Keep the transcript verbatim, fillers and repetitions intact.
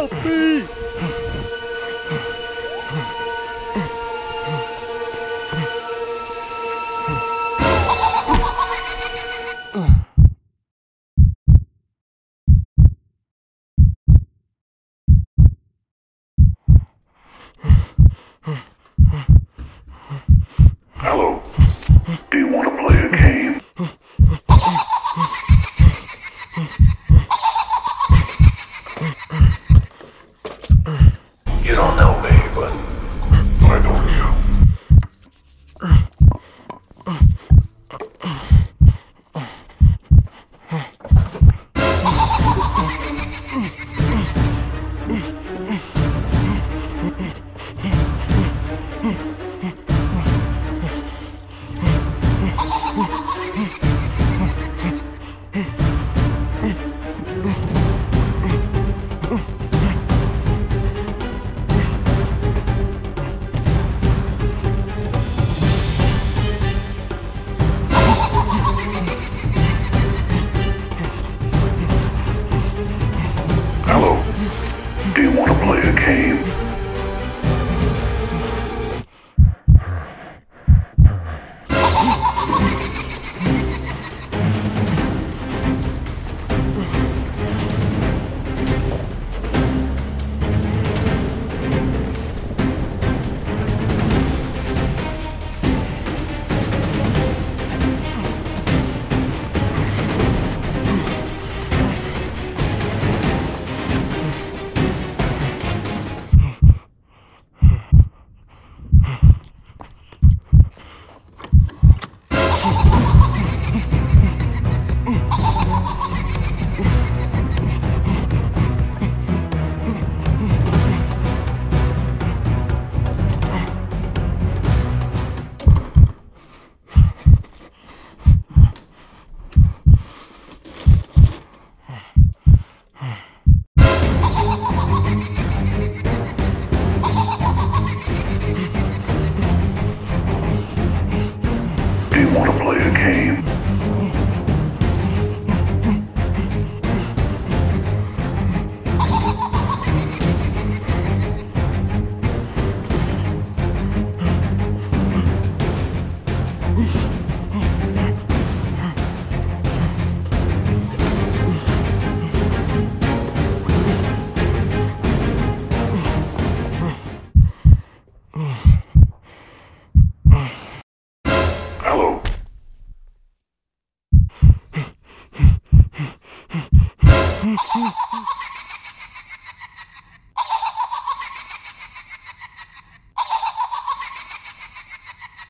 Help me! Hello. Do you want to play a game? You don't know me, but I know you. Hello. Do you want to play a game? Do you want to play a game? Hello.